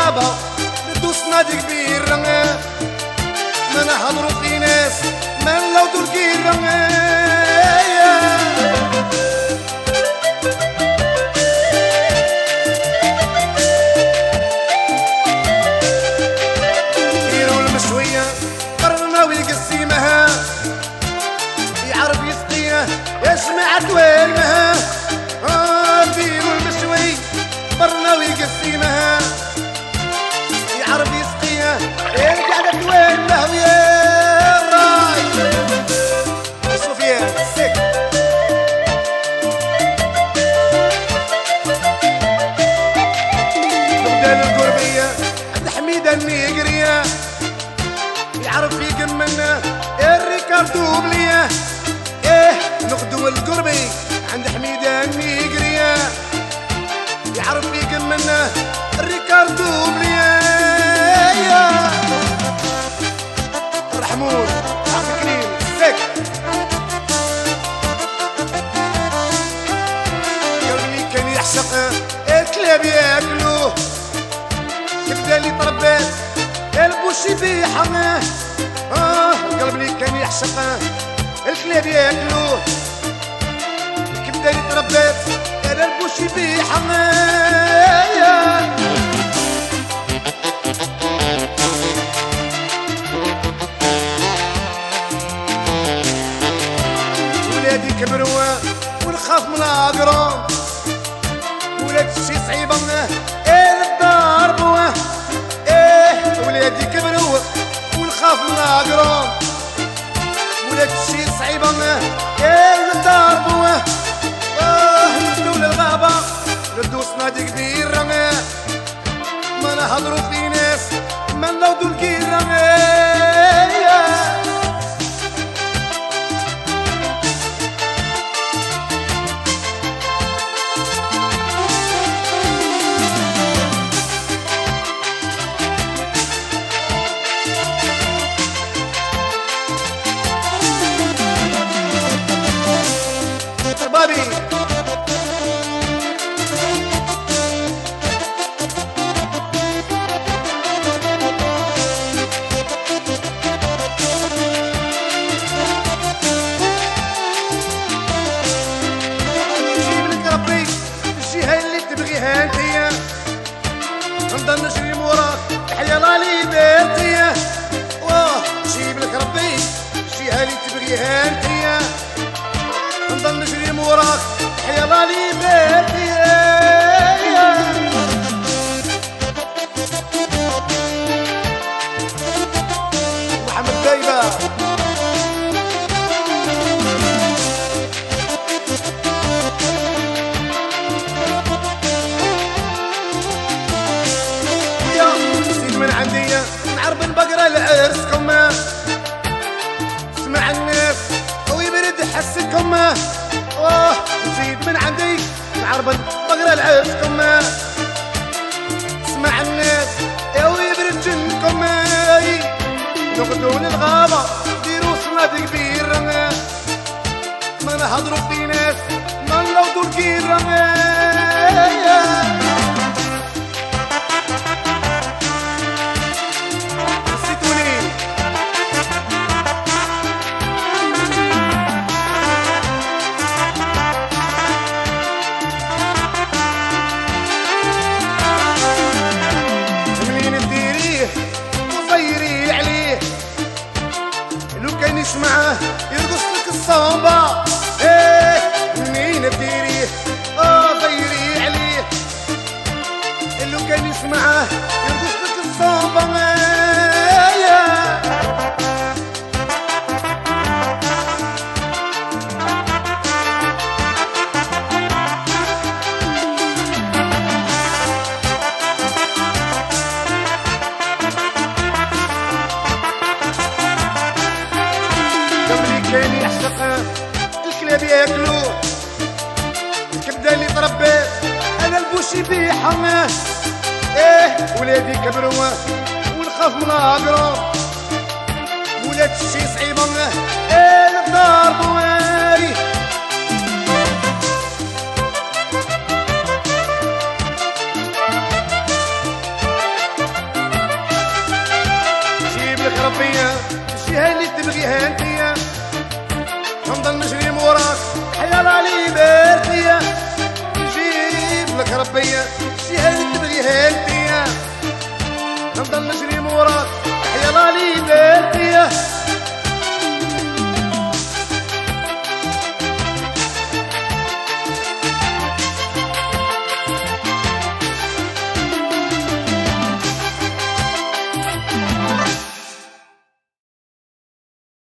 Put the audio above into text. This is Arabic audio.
الغابة ندوس نادي كبير ما نهضرو في ناس ما نلوضو الكير كيرو المشوية قرنا ويقسيمها يعرف يسقيها يسمع توالمها كيرو المشوي قرنا ويقسيمها يعرف يسقيها يرجع توالمها ويا راي سفيان سك بدال القربية عند حميدة النيقرية يعرف يكملنا الريكاردو بلية نقدو القربي عند حميدة النيقرية يعرف يكملنا الريكاردو بلية رحمون عبد الكريم سك قلبي كان يعشق الكلاب ياكلوه كبدا اللي تربات البوشي بيحماه قلبي كان يعشق الكلاب ياكلوه كبدا اللي تربات البوشي بيحماه ولادي كبروا ونخاف من الأقران ولاد الشي صعيبة الضرب ولادي كبروا ونخاف من الأقران ولاد الشي صعيبة الضرب ندو للغابة ندو صنادي كبير ما نهضرو في ناس ما نلوضو الكير بابي جيب لك ربي الجهة اللي تبغيها انتيا نضل نجري موراك تحيا لا ليبرتيا جيب لك ربي الجهة اللي تبغيها انتيا نضل نجري موراك تحيا لا ليبرتيا محمد دايبة سيد من عندي نعرب البقرة لعرسكم اسمع الناس ويبرد حسكم نزيد من عندي نعرب البقرة لعرسكم اسمع الناس ويبرد جنكم نقدون الغابة ديرو صنادي كبير ما نهضرو في ناس ما نلوضو الكير نسيتوني منين تديريه وصيري عليه لو كان يسمعه يرقص لك الصوبة منين تديريه غيري عليه لو كان يسمعه يرقص لك الصوبة كان يعشق الكلاب ياكلوه كبدا اللي تربات انا البوشي بيحماه ولادي كبروا ونخاف من الأقران ولاد الشي صعيبة الضرب